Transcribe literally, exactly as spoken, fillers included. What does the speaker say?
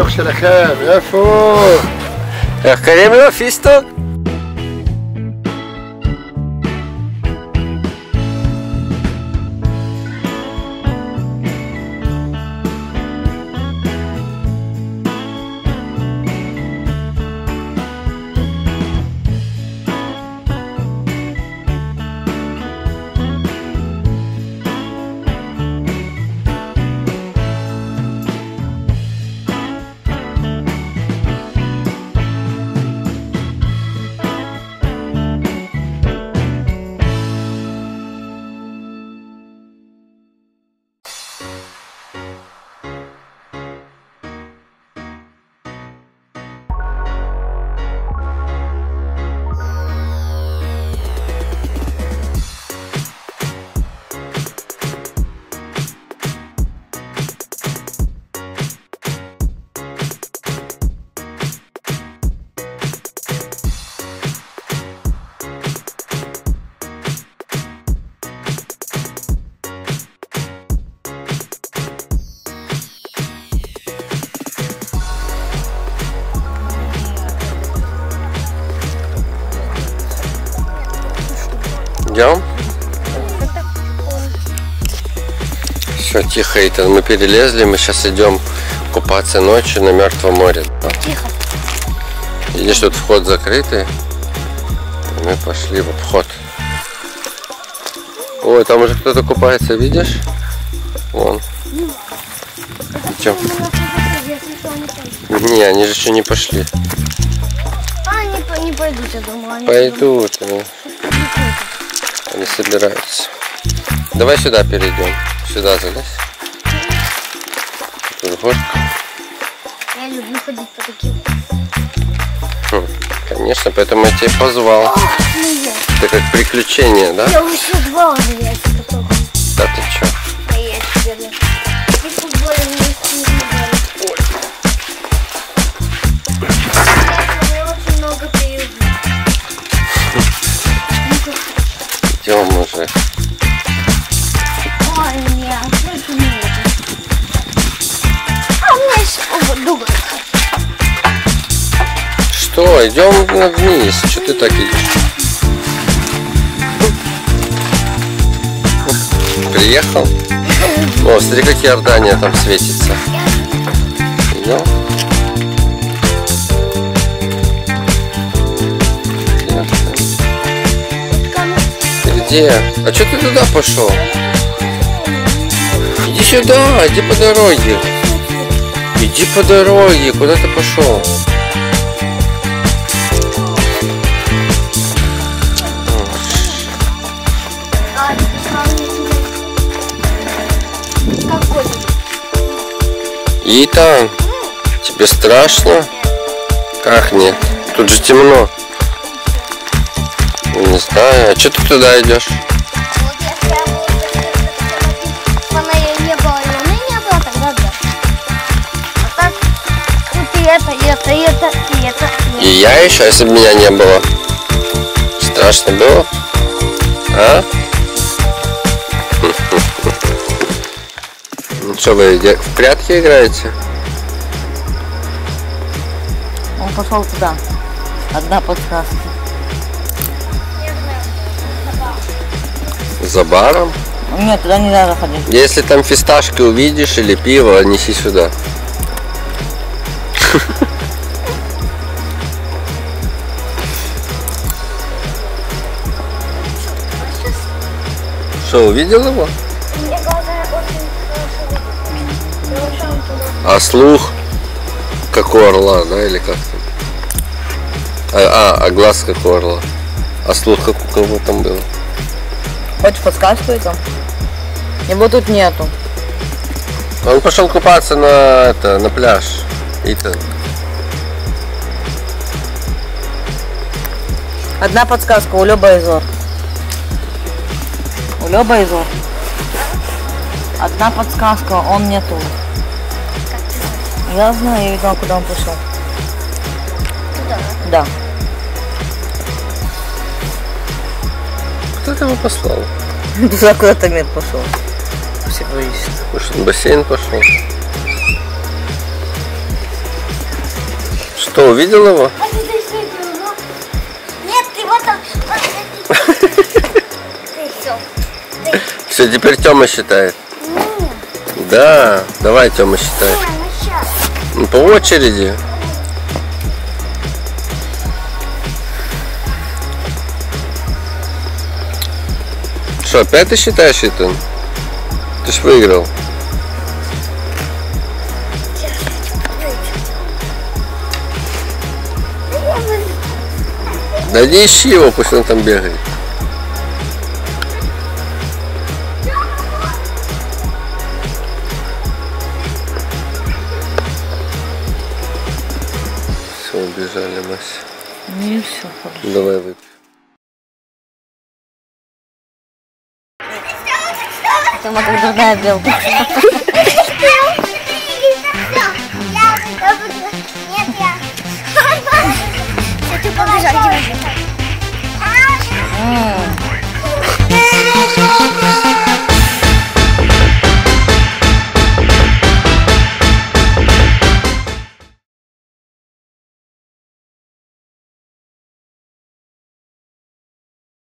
החיוך שלכם, איפה? איך קוראים לו? פיסטוק? Идем? Все, тихо, Итан, мы перелезли, мы сейчас идем купаться ночью на Мертвом море. Тихо. Видишь, тут вход закрытый. Мы пошли в обход. Ой, там уже кто-то купается, видишь? Вон. Идем. Не, они же еще не пошли. А, они не пойдут, я думаю. Они Пойдут. Они собираются. Давай сюда перейдем. Сюда залезь. Тут горка. Я люблю ходить по таким. Хм, конечно, поэтому я тебя позвал. Ох, ну Это как приключение, да? я уже два уже яйца готова. Да ты чё? А я теперь. И футбол вместе не играли. Я очень много перейду. Идем уже. Ой, нет, это не это. А у меня есть другой. Что? Идем вниз. Что ты так идешь? Приехал? О, смотри, как Иордания там светится. Идем? Где? А что ты туда пошел? Иди сюда, иди по дороге. Иди по дороге, куда ты пошел? Итан, тебе страшно? Как нет? Тут же темно. Не знаю, а что ты туда идешь? Вот если я буду фонарей не было, и луны не было, тогда да. А так, тут и это, и это, и это, и это. И я еще, если бы меня не было. Страшно было? А? Ну что, вы в прятки играете? Он пошел туда. Одна подсказка. За баром? Нет, туда не надо ходить. Если там фисташки увидишь или пиво, неси сюда. Что, увидел его? Мне глаза очень хорошо. А слух как у орла, да, или как там? А, а, а глаз как у орла. А слух как у кого там было? Хочешь подсказку это? Его тут нету. Он пошел купаться на это, на пляж. Итан. Одна подсказка, у Лёба Изор. У Лёба Изор. Одна подсказка, он нету. Я знаю, я видела, куда он пошел. Туда? Да. Кто его послал? Туда куда-то нет пошел. Всего ищет. Может, он в бассейн пошел? Что, увидел его? Нет, ты вот он. Все, теперь Тёма считает. Да, давай, Тёма, считай. Ну, по очереди. Что, опять ты считаешь, Итан? Ты ж выиграл. Да не ищи его, пусть он там бегает. Все, убежали, Мася. Ну и все, хорошо. Давай выпьем. Тома как другая белка. Нет, я. Хочу побежать.